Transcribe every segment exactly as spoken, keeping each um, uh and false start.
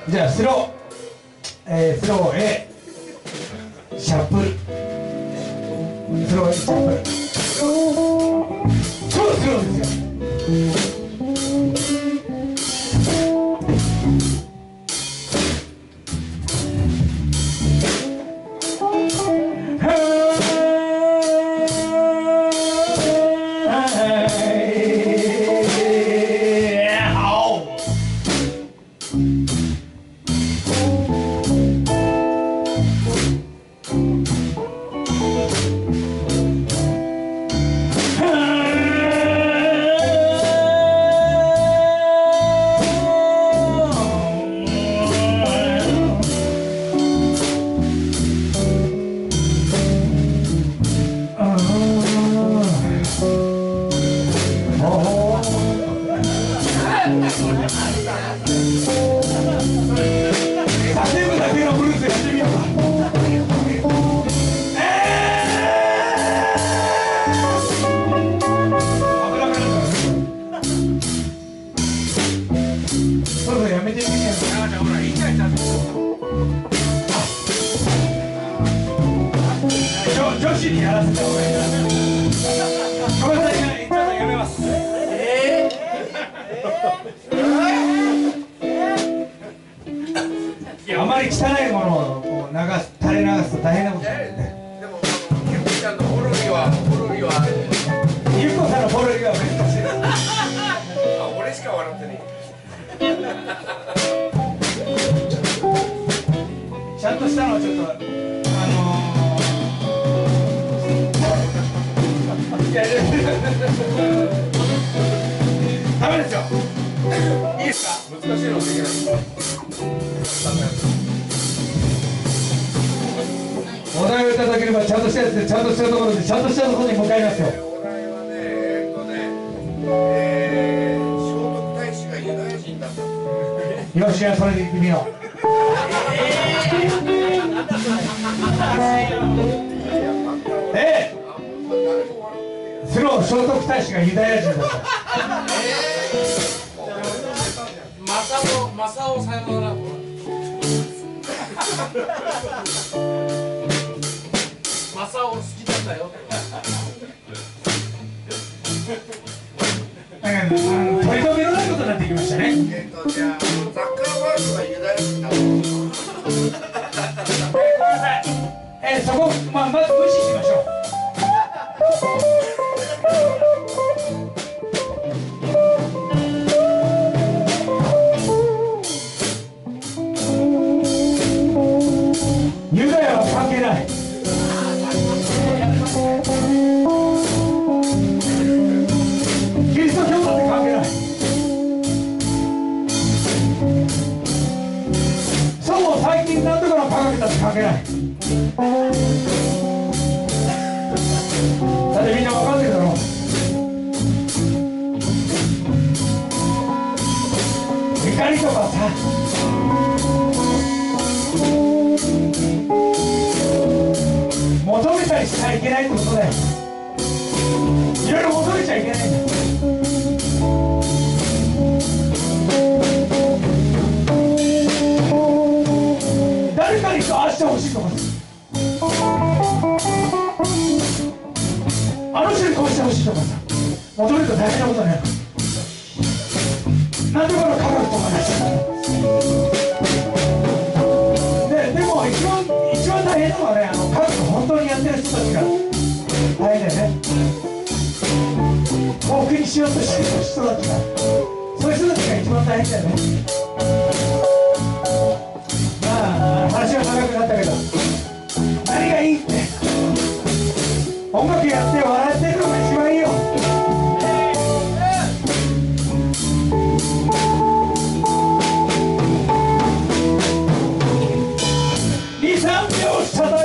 じゃあスロー、えー、スロー A シャッフル、スロー A シャッフル、超スローですよ。女子にやらせた方がいいな。ごめんなさい、ちょっとやめます。えー、いや、あまり汚いものをこう流す、垂れ流すと大変なことなんでね。 でも、ゆっこちゃんのポロリは、ポロリは。 ゆっこさんのポロリは難しい。 あ、俺しか笑ってねえ。ちゃんとしたのはちょっと、あのー。いやいや。ダメですよ。いいですか。 難しいのできない。 お題をいただければちゃんとしたやつでちゃんとしたところでちゃんとしたところに向かいますよ。 お題はね、えーっとね、えー、聖徳太子がユダヤ人だった。 よし、じゃあそれで行ってみよう。えー、スロー聖徳太子がユダヤ人だった。 マサオ、マサオさよなら。マサオ好きだったよ。 なんか、取り留めのないことになってきましたね。 えーっと、じゃあ、ザッカーバーグがユダヤ人だった。 ごめんなさい。えー、そこ、まあ、まず無視しましょう。ユダヤは関係ない。キリスト教だって関係ない。そう、最近なんとかの科学だって関係ない。だってみんな分かってるだろう。怒りとかさ、求めたりしちゃいけないってことだよ。いろいろ求めちゃいけないんだ。誰かにああしてほしいとか、あの人にこうしてほしいとかさ、求めると大変なことになる。何とかの科学とかになっちゃう。で、でも一番一番大変なのはね、あの科学本当にやってる人たちが大変だよね。幸福にしようとしてる人たちが、そういう人たちが一番大変だよね。まあ話は長くなったけど、何がいいって、音楽やって笑ってるのが一番いいよ。にさんびょう叩いて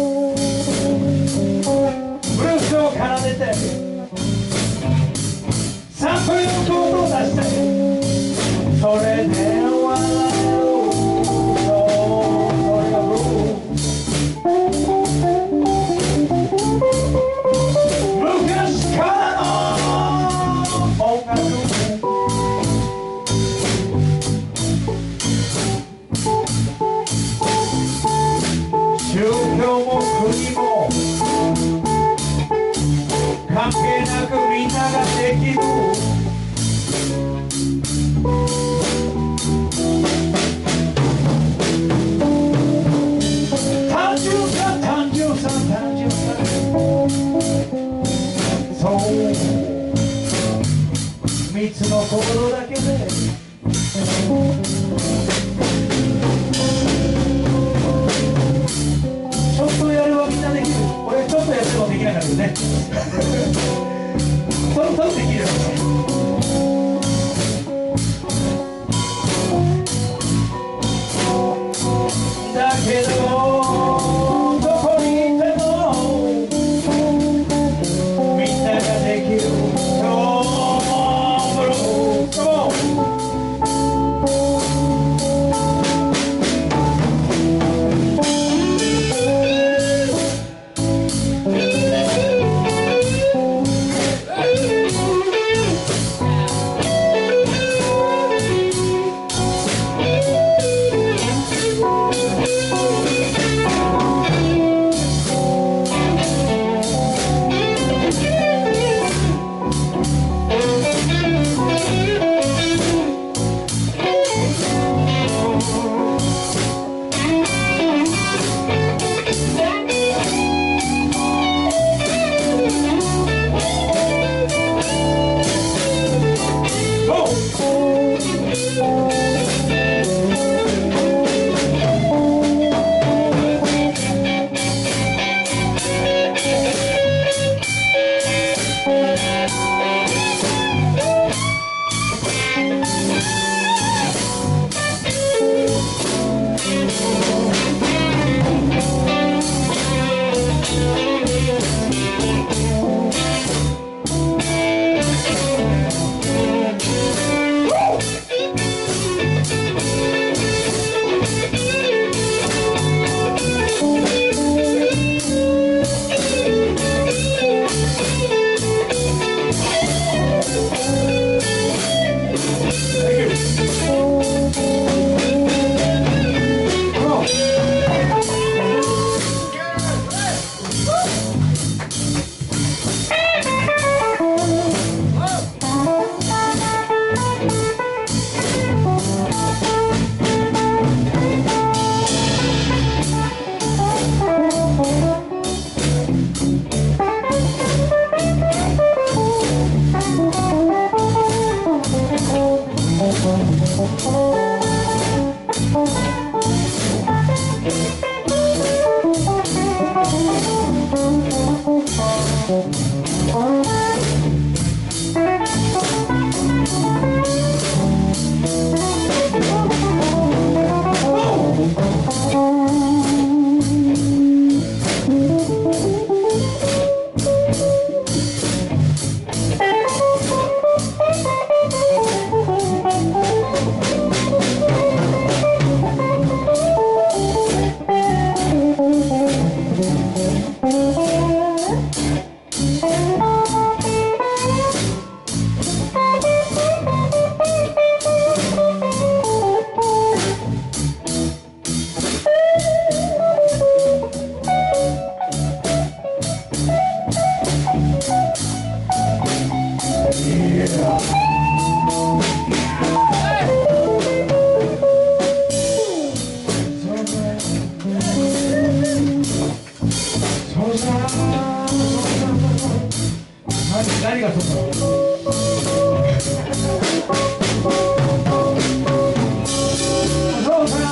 ブルースを奏でてさんぷんのコードを出して、それで心だけでちょっとやればみんなできる。俺ちょっとやってもできなかったよねちょっとできるよだけどどこにいてもみんなができる今日も何がそうだそうさ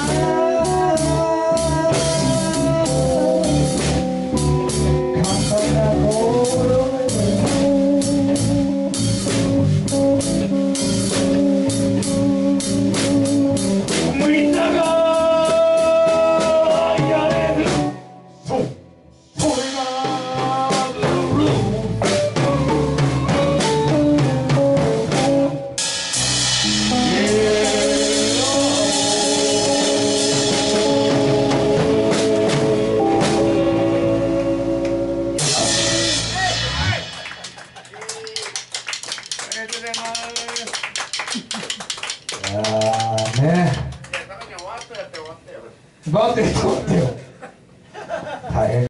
みんながやれるそうそれがブルーあーね。 中に終わったやって終わったよ。 待って待ってよ。